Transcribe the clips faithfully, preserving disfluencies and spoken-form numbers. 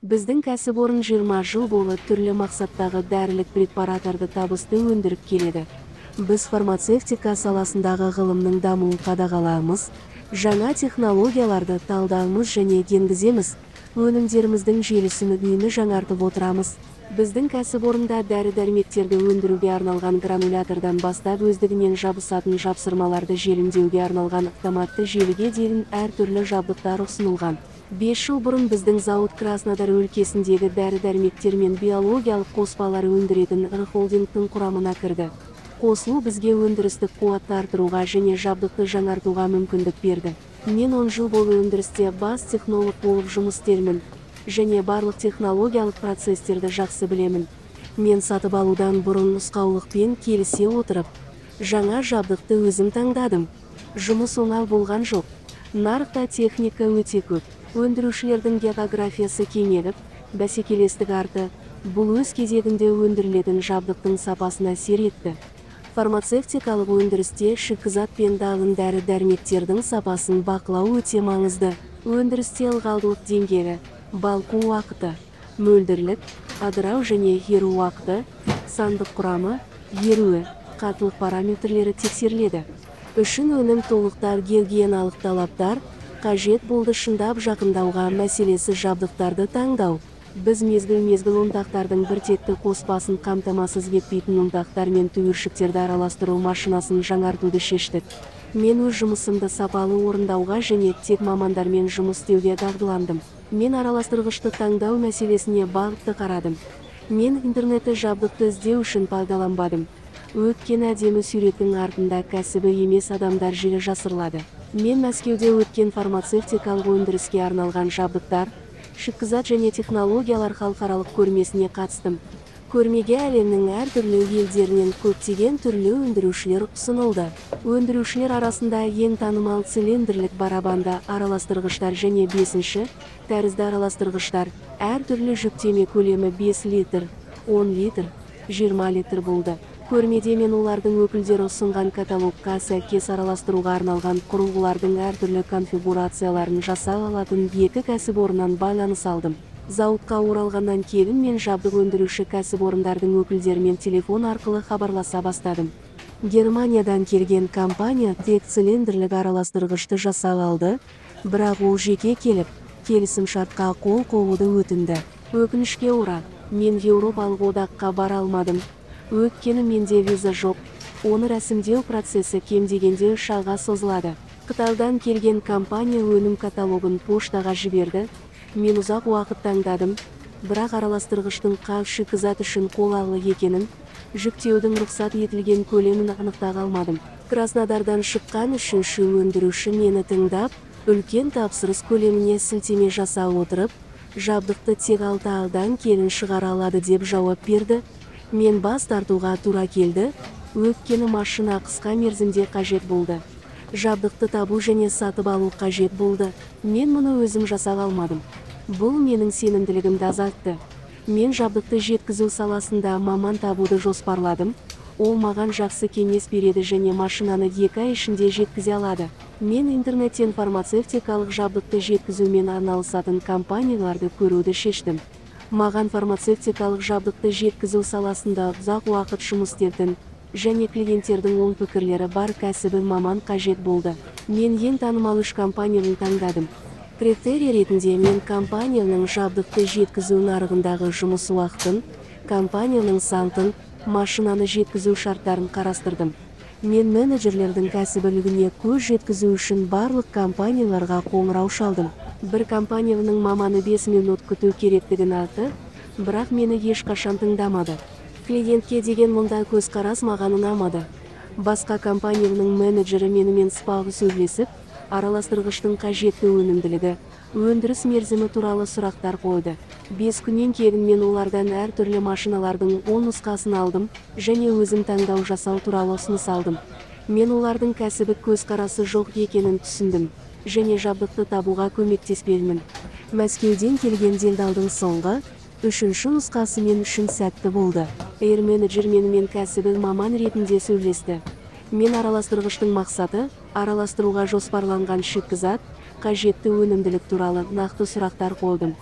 Біздің кәсіпорын жиырма жыл болып түрлі мақсаттағы дәрілік препараттарды табысты өндіріп келеді. Біз фармацевтика саласындағы ғылымның дамуын қадағалаймыз, жаңа технологияларды талдаймыз және енгіземіз, өнімдеріміздің желісін үнемі жаңартып отырамыз. Біздің кәсіпорында дәрі-дәрмектерді өндіруге арналған гранулятордан бастап өздігінен жабысатын жапсырмаларды желімдеуге арналған автоматты желіге дейін әртүрлі жабдықтар ұсынылған. бес жыл бұрын біздің зауыт Краснодар өлкесіндегі дәрі-дәрмектер мен биологиялық қоспалар өндіретін ірі холдингтің құрамына кірді. Қосылу бізге өндірістік қуатты арттыруға және жабдықты жаңартуға мүмкіндік берді. Мен он жыл бойы өндірісте бас технолог болып жұмыс істеймін және барлық технологиялық процестерді жақсы білемін. Мен сатып алудан бұрын нұсқаулықпен келісе отырып, жаңа жабдықты өзім таңдадым. Жұмыс оңай болған жоқ. Нарықта техника өте көп. Өндірушілердің географиясы кеңейіп, бәсекелестік артты. Бұл өз кезегінде өндірілетін жабдықтың сапасына әсер етті. Фармацевтикалық өндірісте шикізат пен дайын дәрі-дәрмектердің сапасын бақылау өте маңызды. Өндірісте ылғалдылық деңгейі, балқу уақыты, мөлдірлік, адырау және еру уақыты, сандық құрамы, еруі, қатылық параметрлері тексеріледі. Үшін өнім толықтар гигиеналық талаптар қажет болды. Шындап жақындауға мәселесі жабдықтарды таңдау. Біз мезгіл-мезгіл ұнтақтардың біртекті қоспасын қамтамасыз етпейтін ұнтақтар мен түйіршіктерді араластыру машинасын жаңартуды шештік. Мен өз жұмысымды сапалы орындауға және тек мамандармен жұмыс істеуге дағдыландым. Мен араластырғышты таңдау мәселесіне бағытты қарадым. Мен интернетті жабдықты іздеу үшін пайдаланбадым. Өткен әдемі суреттің артында кәсібі емес адамдар жиі жасырылады. Мен Мәскеуде өткен фармацевтикалық өндіріске арналған жабдықтар, шикізат және технологиялар халықаралық көрмесіне қатыстым. Көрмеге әлемнің әртүрлі елдерінен көптеген түрлі өндірушілер ұсынылды. Өндірушілер арасында ең танымал цилиндрлік барабанды араластырғыштар және бесінші тәрізді араластырғыштар, әртүрлі жүктеме көлемі бес литр, он литр, жиырма литр болды. Көрмеде мен олардың өкілдері ұсынған каталогқа сәйкес араластыруға арналған құрылғылардың әртүрлі конфигурацияларын жасай алатын екі кәсіпорыннан байланыс алдым. Зауытқа оралғаннан кейін мен жабдық өндіруші кәсіпорындардың өкілдерімен телефон арқылы хабарласа бастадым. Германиядан келген компания тек цилиндрлік араластырғышты жасай алды, бірақ ол жеке келіп, келісімшартқа қол қоюды өтінді. Өкінішке орай, мен Еуропалық одаққа бара алмадым. Өйткені менде виза жоқ. Оны рәсімдеу процесі кем дегенде үш айға созылады. Қытайдан келген компания өнім каталогын поштаға жіберді. Мен ұзақ уақыт таңдадым, бірақ араластырғыштың қай шикізат үшін қолайлы екенін, жүктеудің рұқсат етілген көлемін анықтай алмадым. Краснодардан шыққан үшінші өндіруші мені тыңдап, үлкен тапсырыс көлеміне сілтеме жасай отырып, жабдықты тек алты айдан кейін шығара алады деп жауап берді. Мен бас тартуға тура келді, өйткені машина қысқа мерзімде қажет болды. Жабдықты табу және сатып алу қажет болды. Мен мұны өзім жасай алмадым. Бұл менің сенімділігімді азайтты. Мен жабдықты жеткізу саласында маман табуды жоспарладым. Ол маған жақсы кеңес береді және машинаны екі ай ішінде жеткізе алады. Мен интернеттен фармацевтикалық жабдықты жеткізумен айналысатын компанияларды көруді шештім. Маған фармацевтикалық жабдықты жеткізу саласында ұзақ уақыт жұмыс істейтін және клиенттердің оң пікірлері бар кәсіби маман қажет болды. Мен ең танымал үш компанияны таңдадым. Критерий ретінде мен компанияның жабдықты жеткізу нарығындағы жұмыс уақытын, компанияның санын, машинаны жеткізу шарттарын қарастырдым. Мен менеджерлердің кәсібилігіне көз жеткізу үшін барлық компанияларға қоңырау шалдым. Бір компанияның маманы бес минут күту керектігін айтты, бірақ мені ешқашан тыңдамады. Клиентке деген мұндай көзқарас маған ұнамады. Басқа компанияның менеджері менімен сыпайы сөйлесіп, араластырғыштың қажетті өнімділігі, өндіріс мерзімі туралы сұрақтар қойды. бес күннен кейін мен олардан әртүрлі машиналардың он нұсқасын алдым және өзім таңдау жасау туралы ұсыныс алдым. Мен олардың кәсіби көзқарасы жоқ екенін түсіндім және жабдықты табуға көмектеспедім. Мәскеуден келген делдалдың соңғы, үшінші нұсқасы мен үшін сәтті болды. Эйр менеджер менімен кәсіби маман ретінде сөйлесті. Мен араластырғыштың мақсаты, араластыруға жоспарланған шикізат, қажетті өнімділік туралы нақты сұрақтар қойдым.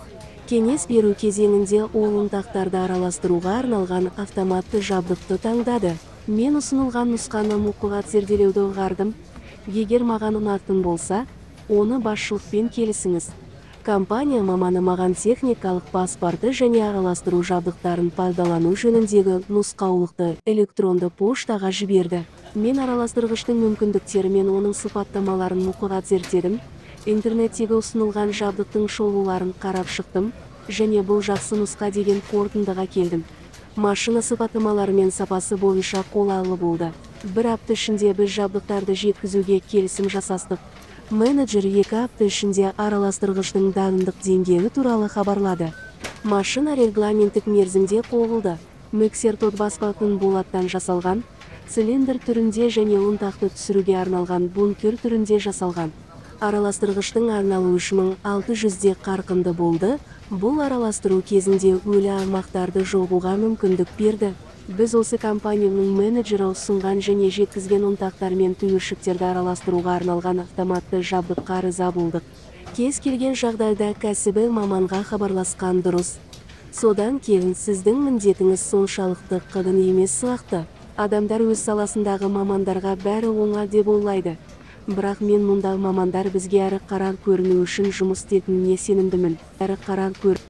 Кеңес беру кезеңінде ол ұнтақтарды араластыруға арналған автоматты жабдықты таңдады. Мен ұсынылған нұсқаны мұқият зерделеуді ұйғардым. Егер маған ұнайтын болса, оны басшылықпен келісіңіз. Компания маманы маған техникалық паспорты және араластыру жабдықтарын пайдалану жөніндегі нұсқаулықты электронды поштаға жіберді. Мен араластырғыштың мүмкіндіктері мен оның сипаттамаларын мұқият зерттедім. Интернеттегі ұсынылған жабдықтың шолуларын қарап шықтым, және бұл жақсы нұсқа деген қорытындыға келдім. Машина сипаттамалары мен сапасы бойынша қолайлы болды. Бір апта ішінде біз жабдықтарды жеткізуге келісім жасастық. Менеджер екі апта ішінде араластырғыштың дайындық деңгейі туралы хабарлады. Машина регламенттік мерзімде қойылды. Миксер тот баспайтын болаттан жасалған, цилиндр түрінде және ұнтақты түсіруге арналған бункер түрінде жасалған. Араластырғыштың арналуы үш мың алты жүзде қарқынды болды. Бұл араластыру кезінде өлі аймақтарды жабуға мүмкіндік берді. Біз осы компанияның менеджері ұсынған және жеткізген ұнтақтар мен түйіршіктерді араластыруға арналған автоматты жабдыққа риза болдық. Кез келген жағдайда кәсіби маманға хабарласқан дұрыс. Содан кейін сіздің міндетіңіз соншалықты қиын емес сияқты. Адамдар өз саласындағы мамандарға бәрі оңай деп ойлайды. Бірақ мен мұнда мамандар бізге әрі қарай көріну үшін жұмыс істейтініне сенімдімін. Әрі қарай көр